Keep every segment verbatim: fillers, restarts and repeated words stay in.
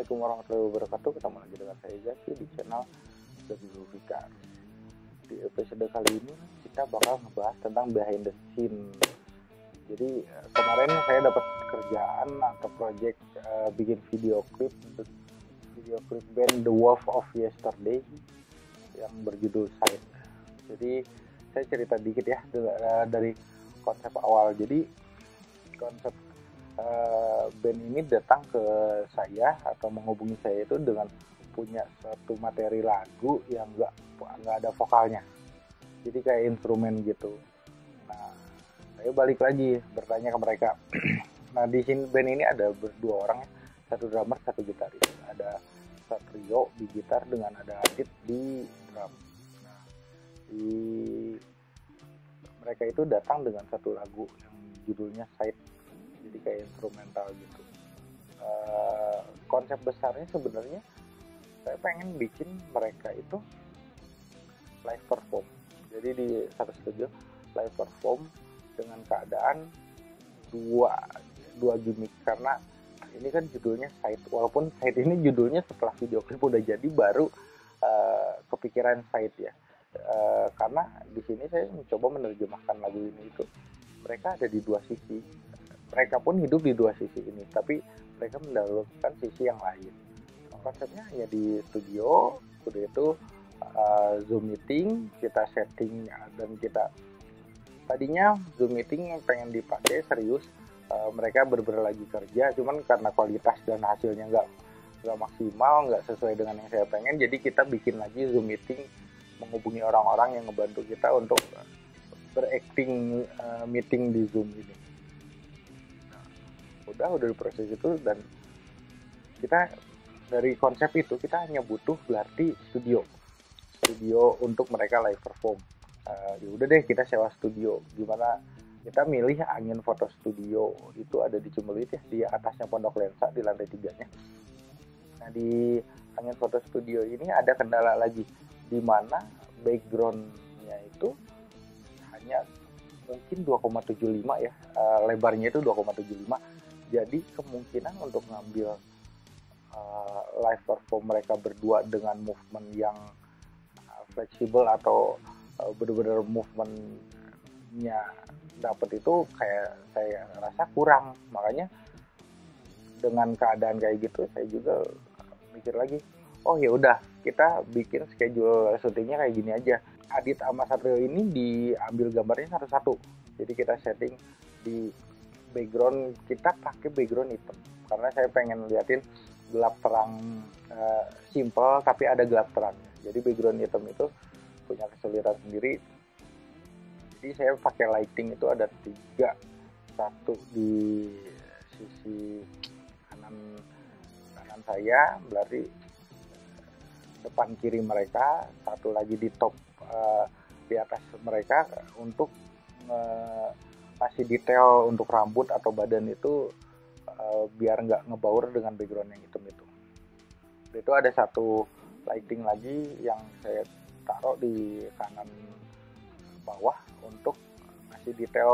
Assalamualaikum warahmatullahi wabarakatuh. Ketemu lagi dengan saya Zaki di channel Zaki Zulfikar. Di episode kali ini kita bakal ngebahas tentang behind the scene. Jadi kemarin saya dapat kerjaan atau project uh, bikin video klip untuk video klip band The Wolf of Yesterday yang berjudul Side. Jadi saya cerita dikit ya dari konsep awal. Jadi konsep uh, band ini datang ke saya atau menghubungi saya itu dengan punya suatu materi lagu yang nggak nggak ada vokalnya. Jadi kayak instrumen gitu. Nah, saya balik lagi bertanya ke mereka. Nah, di sini band ini ada berdua orang ya, satu drummer, satu gitaris. Ada Satrio di gitar dengan ada Adit di drum. Nah, di mereka itu datang dengan satu lagu yang judulnya Side. Jadi kayak instrumental gitu. Uh, konsep besarnya sebenarnya saya pengen bikin mereka itu live perform. Jadi di satu studio live perform dengan keadaan dua dua gimmick, karena ini kan judulnya Side. Walaupun Side ini judulnya setelah video klip udah jadi baru uh, kepikiran Side ya. Uh, karena di sini saya mencoba menerjemahkan lagu ini itu mereka ada di dua sisi. Mereka pun hidup di dua sisi ini, tapi mereka mendahulukan sisi yang lain. Konsepnya hanya di studio, udah itu uh, Zoom meeting, kita setting dan kita tadinya Zoom meeting pengen dipakai serius, uh, mereka bener-bener lagi kerja, cuman karena kualitas dan hasilnya nggak nggak maksimal, nggak sesuai dengan yang saya pengen, jadi kita bikin lagi Zoom meeting, menghubungi orang-orang yang ngebantu kita untuk berakting uh, meeting di Zoom ini. udah udah proses itu, dan kita dari konsep itu kita hanya butuh berarti studio studio untuk mereka live perform. Uh, ya udah deh kita sewa studio. Gimana kita milih angin foto studio itu ada di Cimbelit ya, di atasnya Pondok Lensa di lantai tiganya. Nah, di angin foto studio ini ada kendala lagi, di mana backgroundnya itu hanya mungkin dua koma tujuh lima ya, uh, lebarnya itu dua koma tujuh lima. Jadi kemungkinan untuk ngambil uh, live perform mereka berdua dengan movement yang uh, fleksibel atau uh, benar-benar movementnya dapat itu kayak saya rasa kurang. Makanya dengan keadaan kayak gitu saya juga mikir lagi, oh ya udah kita bikin schedule syutingnya kayak gini aja. Adit sama Satrio ini diambil gambarnya satu-satu. Jadi kita setting di background, kita pakai background hitam karena saya pengen liatin gelap terang, uh, simple tapi ada gelap terangnya. Jadi background hitam itu punya kesulitan sendiri. Jadi saya pakai lighting itu ada tiga, satu di sisi kanan kanan saya, berarti depan kiri mereka, satu lagi di top uh, di atas mereka untuk uh, kasih detail untuk rambut atau badan itu uh, biar nggak ngebaur dengan background yang hitam itu. Itu ada satu lighting lagi yang saya taruh di kanan bawah untuk kasih detail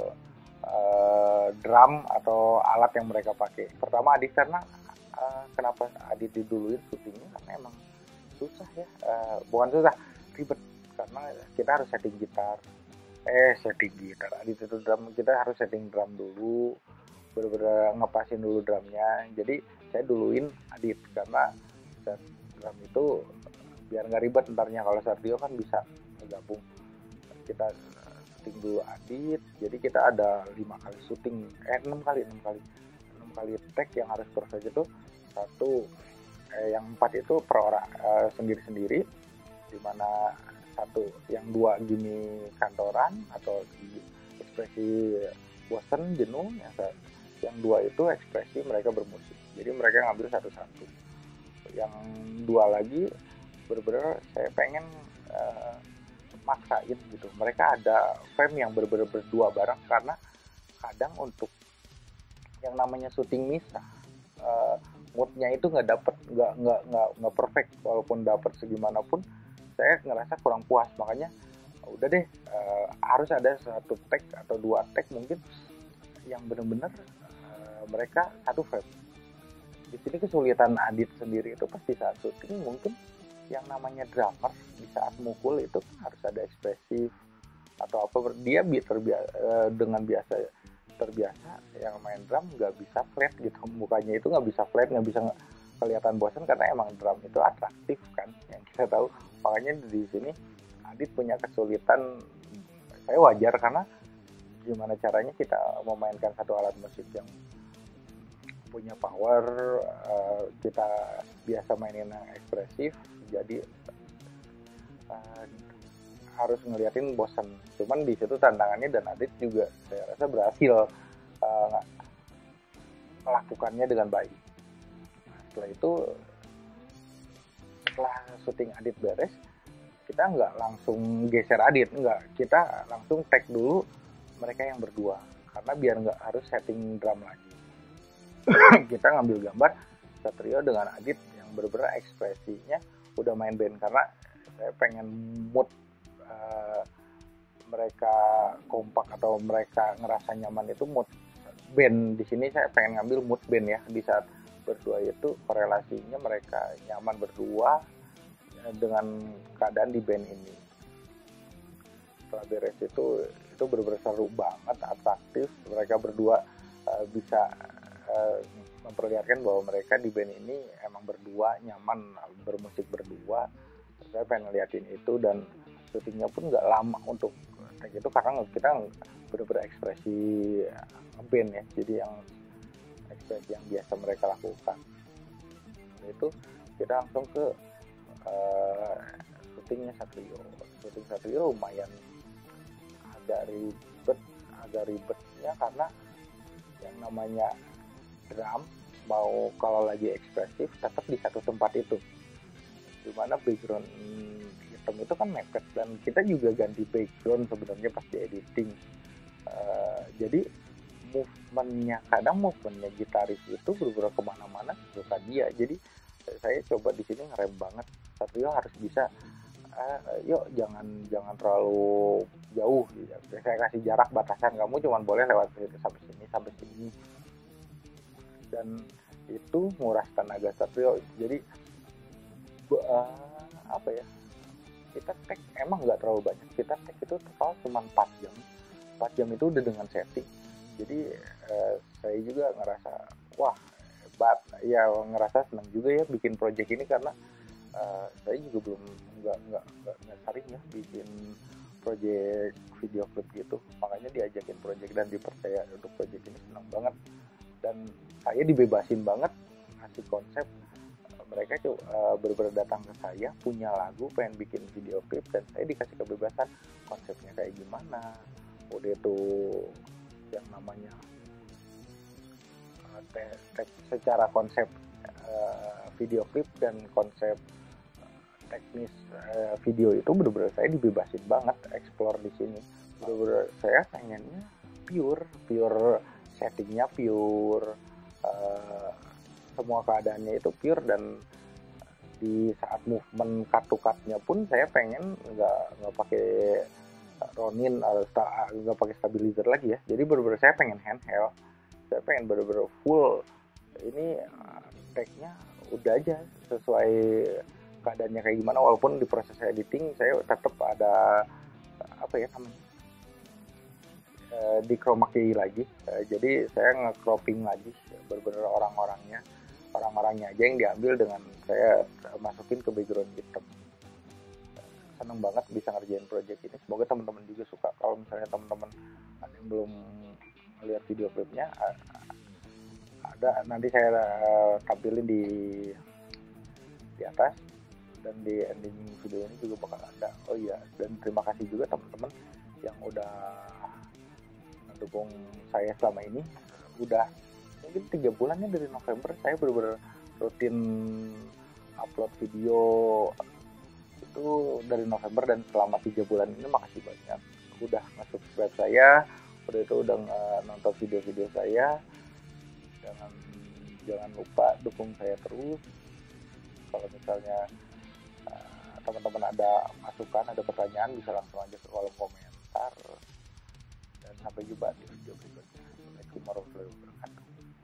uh, drum atau alat yang mereka pakai. Pertama Adit, karena uh, kenapa Adit diduluin syutingnya karena emang susah ya, uh, bukan susah, ribet, karena kita harus setting gitar. eh setting gitar Adit itu drum, kita harus setting drum dulu, bener-bener ngepasin dulu drumnya. Jadi saya duluin Adit karena set drum itu biar nggak ribet ntarnya. Kalau Sardio kan bisa gabung, kita setting dulu Adit. Jadi kita ada lima kali syuting, eh enam kali enam kali enam kali take yang harus proses itu. Satu eh, yang empat itu per orang eh, sendiri-sendiri, dimana satu yang dua gini kantoran atau ekspresi bosan jenuh, yang, yang dua itu ekspresi mereka bermusik. Jadi mereka ngambil satu-satu. Yang dua lagi bener-bener saya pengen uh, maksain gitu, mereka ada frame yang bener-bener berdua bareng, karena kadang untuk yang namanya syuting misah uh, moodnya itu nggak dapet, nggak nggak nggak nggak perfect. Walaupun dapet segimanapun saya ngerasa kurang puas. Makanya udah deh, uh, harus ada satu take atau dua take mungkin yang benar-benar uh, mereka satu frame. di sini kesulitan Adit sendiri itu pasti saat syuting. Mungkin yang namanya drummer di saat mukul itu harus ada ekspresif atau apa, dia terbiasa dengan biasa terbiasa yang main drum nggak bisa flat gitu, mukanya itu nggak bisa flat, nggak bisa kelihatan bosan karena emang drum itu atraktif kan yang kita tahu. Makanya di sini Adit punya kesulitan, saya wajar karena gimana caranya kita memainkan satu alat musik yang punya power, uh, kita biasa mainin yang ekspresif, jadi uh, harus ngeliatin bosan. Cuman di situ tantangannya, dan Adit juga saya rasa berhasil uh, melakukannya dengan baik. Nah, setelah itu, setelah syuting Adit beres, kita nggak langsung geser Adit, nggak, kita langsung tag dulu mereka yang berdua karena biar nggak harus setting drum lagi. Kita ngambil gambar Satrio dengan Adit yang bener-bener ekspresinya udah main band, karena saya pengen mood uh, mereka kompak atau mereka ngerasa nyaman itu mood band. Di sini saya pengen ngambil mood band ya, di saat berdua itu korelasinya mereka nyaman berdua dengan keadaan di band ini. Setelah beres itu itu bener-bener seru banget, atraktif, mereka berdua uh, bisa memperlihatkan bahwa mereka di band ini emang berdua nyaman bermusik berdua. Saya pengen ngeliatin itu, dan syutingnya pun nggak lama untuk kayak gitu karena kita bener-bener ekspresi band ya, jadi yang ekspresi yang biasa mereka lakukan. Itu kita langsung ke uh, syutingnya Satrio. Syuting Satrio lumayan agak ribet, agak ribetnya karena yang namanya drum mau kalau lagi ekspresif tetap di satu tempat itu, dimana background hitam itu kan mepet, dan kita juga ganti background sebenarnya pas di editing. Uh, jadi movementnya, kadang movementnya gitaris itu berbeda kemana-mana suka dia. Jadi saya coba di sini ngerem banget, Satrio harus bisa uh, yuk jangan jangan terlalu jauh gitu. Saya kasih jarak batasan, kamu cuma boleh lewat sampai sini sampai sini, dan itu nguras tenaga Satrio. Jadi uh, apa ya, kita tag emang nggak terlalu banyak, kita tag itu total cuma empat jam. Empat jam itu udah dengan setting. Jadi uh, saya juga ngerasa wah hebat ya, ngerasa senang juga ya bikin project ini, karena uh, saya juga belum nggak nggak nggak sering ya bikin project video klip gitu. Makanya diajakin project dan dipercaya untuk project ini, senang banget. Dan saya dibebasin banget ngasih konsep. Mereka tuh uh, bener-bener datang ke saya, punya lagu, pengen bikin video klip, dan saya dikasih kebebasan konsepnya kayak gimana. Udah tuh yang namanya uh, te- te- secara konsep uh, video klip dan konsep uh, teknis uh, video itu bener-bener saya dibebasin banget explore di sini. Bener-bener saya pengennya pure, pure settingnya pure, uh, semua keadaannya itu pure, dan di saat movement cut-to-cut-nya pun saya pengen nggak nggak pakai Ronin atau nggak pakai stabilizer lagi ya. Jadi bener-bener saya pengen handheld, saya pengen bener-bener full. Ini uh, tag-nya udah aja sesuai keadaannya kayak gimana, walaupun di proses editing saya tetap ada apa ya namanya, di chroma key lagi, jadi saya nge-cropping lagi bener-bener orang-orangnya orang-orangnya aja yang diambil dengan saya masukin ke background hitam. Seneng banget bisa ngerjain project ini, semoga teman-teman juga suka. Kalau misalnya teman-teman ada yang belum lihat video klipnya, ada nanti saya tampilin di di atas, dan di ending video ini juga bakal ada. Oh iya, dan terima kasih juga teman-teman yang udah dukung saya selama ini. Udah mungkin tiga bulannya dari November saya benar-benar rutin upload video itu dari November, dan selama tiga bulan ini makasih banyak udah nge-subscribe saya, udah itu udah nonton video-video saya. Jangan jangan lupa dukung saya terus. Kalau misalnya uh, teman-teman ada masukan, ada pertanyaan, bisa langsung aja ke kolom komentar. Dan sampai jumpa di video berikutnya. Assalamualaikum warahmatullahi wabarakatuh.